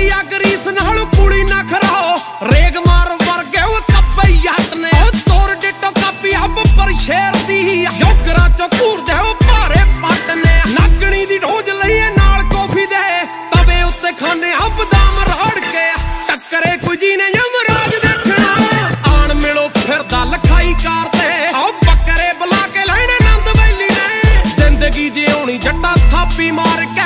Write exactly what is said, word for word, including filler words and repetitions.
दी अगरीस नाल कुड़ी ना खराओ रेग मार वर्गे वो कब्बे यात ने तोर डिटो कापी अब पर शेर दी योगरा चो कूर दे वो भारे पट ने नागणी दी ढोज लईए नाल कॉफी दे तवे उत्ते खाने अब दाम राड़ के टक्करे कोई जी ने यमराज देखना आन मिलो फिरदा लखाई कार ते आओ बकरे बुला के लेने नंद वैली ने जिंदगी जिउणी जट्टा थापी मार के